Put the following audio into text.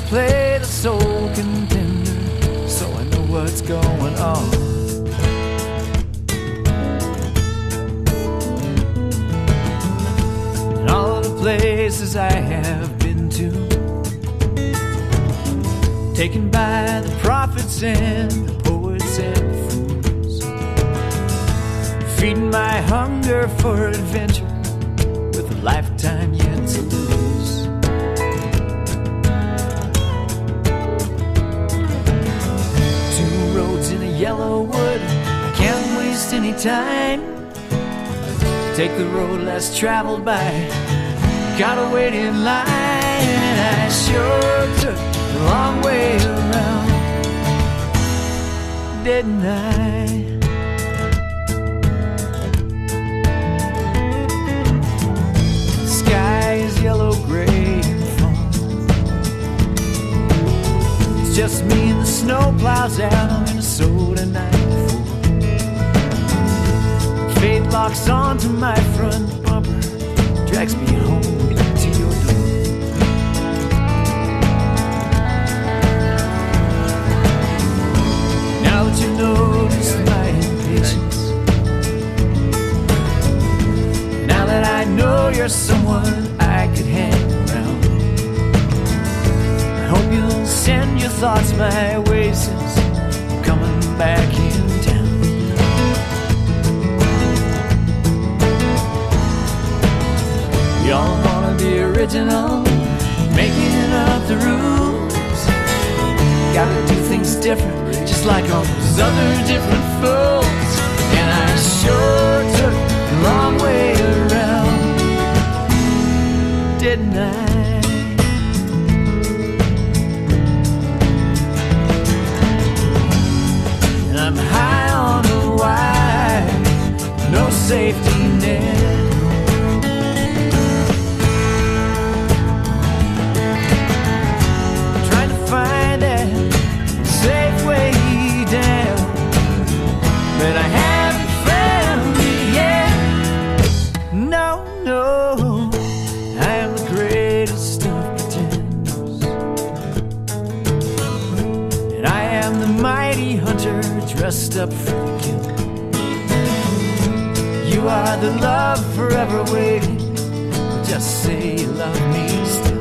play the soul contender, so I know what's going on. And all the places I have been to, taken by the prophets and the poets and fools, feeding my hunger for adventure with a lifetime yet to lose. Two roads in a yellow wood, I can't waste any time. Take the road less traveled by, gotta wait in line. And I sure took a long way around, didn't I? The sky is yellow, gray, and falling. It's just me and the snow plows out on Minnesota nightfall. Fate locks onto my front bumper, drags me home to your door. Now that you've noticed my impatience, now that I know you're someone I could hang around, I hope you'll send your thoughts my way since I'm coming back in town. Y'all wanna be original, making up the rules, gotta do things different, just like all those other different fools. And I sure took a long way around, didn't I? And I'm high on a wire, no safety net, trying to find that safe way down, but I haven't found it yet. No, no, I am the greatest of pretenders, and I am the mighty hunter dressed up for the kill. You are the love forever waiting, just say you love me still.